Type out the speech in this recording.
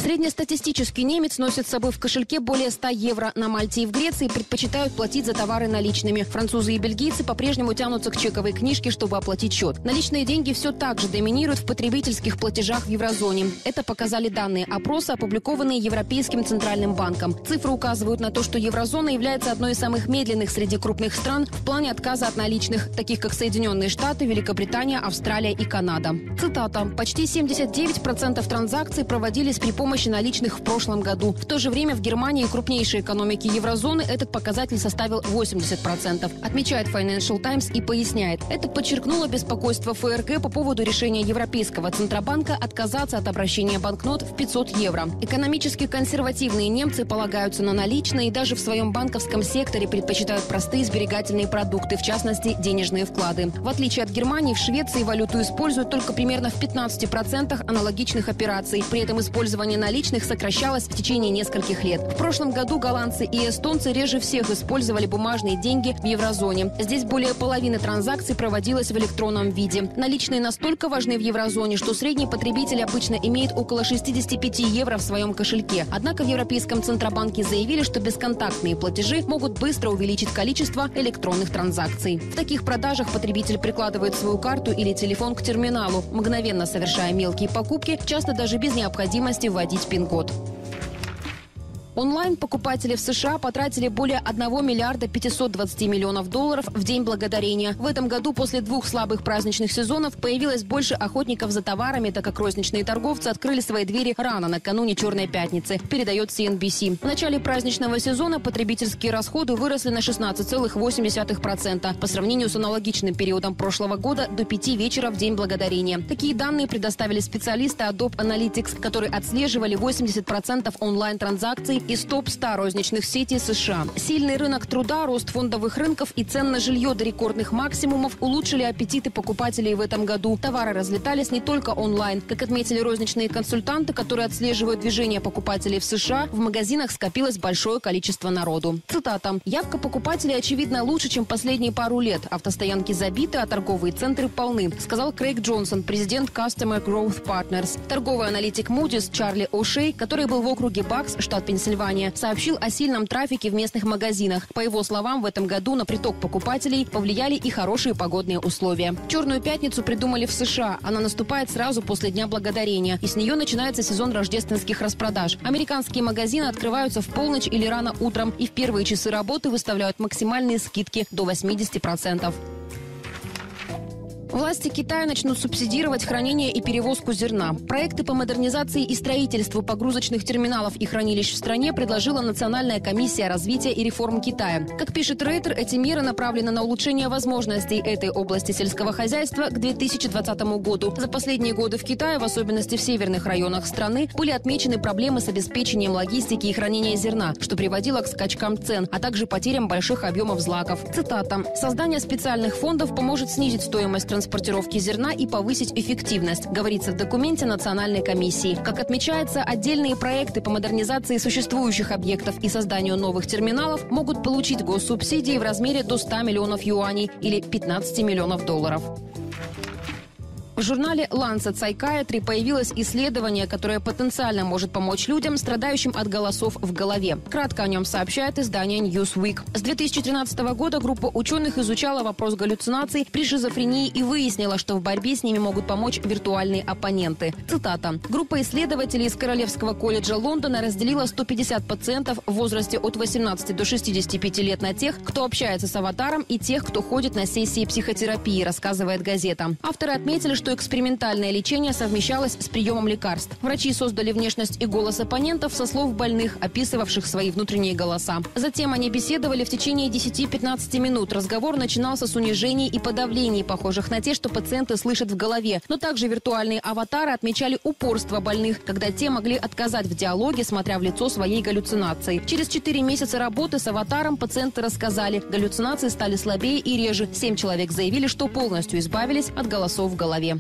Среднестатистический немец носит с собой в кошельке более 100 евро. На Мальте и в Греции предпочитают платить за товары наличными. Французы и бельгийцы по-прежнему тянутся к чековой книжке, чтобы оплатить счет. Наличные деньги все так же доминируют в потребительских платежах в еврозоне. Это показали данные опроса, опубликованные Европейским центральным банком. Цифры указывают на то, что еврозона является одной из самых медленных среди крупных стран в плане отказа от наличных, таких как Соединенные Штаты, Великобритания, Австралия и Канада. Цитата. «Почти 79% транзакций проводились при помощи наличных в прошлом году. В то же время в Германии, крупнейшей экономике еврозоны, этот показатель составил 80%, отмечает Financial Times и поясняет. Это подчеркнуло беспокойство ФРГ по поводу решения Европейского Центробанка отказаться от обращения банкнот в 500 евро. Экономически консервативные немцы полагаются на наличные и даже в своем банковском секторе предпочитают простые сберегательные продукты, в частности, денежные вклады. В отличие от Германии, в Швеции валюту используют только примерно в 15% аналогичных операций. При этом использование наличных сокращалось в течение нескольких лет. В прошлом году голландцы и эстонцы реже всех использовали бумажные деньги в еврозоне. Здесь более половины транзакций проводилось в электронном виде. Наличные настолько важны в еврозоне, что средний потребитель обычно имеет около 65 евро в своем кошельке. Однако в Европейском Центробанке заявили, что бесконтактные платежи могут быстро увеличить количество электронных транзакций. В таких продажах потребитель прикладывает свою карту или телефон к терминалу, мгновенно совершая мелкие покупки, часто даже без необходимости вводить пин-код. Онлайн-покупатели в США потратили более 1 миллиарда 520 миллионов долларов в День Благодарения. В этом году после 2 слабых праздничных сезонов появилось больше охотников за товарами, так как розничные торговцы открыли свои двери рано накануне Черной пятницы, передает CNBC. В начале праздничного сезона потребительские расходы выросли на 16,8% по сравнению с аналогичным периодом прошлого года до 5 вечера в День Благодарения. Такие данные предоставили специалисты Adobe Analytics, которые отслеживали 80% онлайн-транзакций из топ-100 розничных сетей США. Сильный рынок труда, рост фондовых рынков и цен на жилье до рекордных максимумов улучшили аппетиты покупателей в этом году. Товары разлетались не только онлайн. Как отметили розничные консультанты, которые отслеживают движение покупателей в США, в магазинах скопилось большое количество народу. Цитата. «Явка покупателей, очевидно, лучше, чем последние пару лет. Автостоянки забиты, а торговые центры полны», сказал Крейг Джонсон, президент Customer Growth Partners. Торговый аналитик Moody's Чарли О'Шей, который был в округе Бакс, штат Пенсильвания, сообщил о сильном трафике в местных магазинах. По его словам, в этом году на приток покупателей повлияли и хорошие погодные условия. Черную пятницу придумали в США. Она наступает сразу после Дня Благодарения, и с нее начинается сезон рождественских распродаж. Американские магазины открываются в полночь или рано утром, и в первые часы работы выставляют максимальные скидки до 80%. Власти Китая начнут субсидировать хранение и перевозку зерна. Проекты по модернизации и строительству погрузочных терминалов и хранилищ в стране предложила Национальная комиссия развития и реформ Китая. Как пишет Рейтер, эти меры направлены на улучшение возможностей этой области сельского хозяйства к 2020 году. За последние годы в Китае, в особенности в северных районах страны, были отмечены проблемы с обеспечением логистики и хранения зерна, что приводило к скачкам цен, а также потерям больших объемов злаков. Цитата. «Создание специальных фондов поможет снизить стоимость транспортировки зерна и повысить эффективность», говорится в документе Национальной комиссии. Как отмечается, отдельные проекты по модернизации существующих объектов и созданию новых терминалов могут получить госсубсидии в размере до 100 миллионов юаней или 15 миллионов долларов. В журнале Lancet Psychiatry появилось исследование, которое потенциально может помочь людям, страдающим от голосов в голове. Кратко о нем сообщает издание Newsweek. С 2013 года группа ученых изучала вопрос галлюцинаций при шизофрении и выяснила, что в борьбе с ними могут помочь виртуальные оппоненты. Цитата. «Группа исследователей из Королевского колледжа Лондона разделила 150 пациентов в возрасте от 18 до 65 лет на тех, кто общается с аватаром, и тех, кто ходит на сессии психотерапии», рассказывает газета. Авторы отметили, что экспериментальное лечение совмещалось с приемом лекарств. Врачи создали внешность и голос оппонентов со слов больных, описывавших свои внутренние голоса. Затем они беседовали в течение 10-15 минут. Разговор начинался с унижений и подавлений, похожих на те, что пациенты слышат в голове. Но также виртуальные аватары отмечали упорство больных, когда те могли отказать в диалоге, смотря в лицо своей галлюцинации. Через 4 месяца работы с аватаром пациенты рассказали, галлюцинации стали слабее и реже. 7 человек заявили, что полностью избавились от голосов в голове.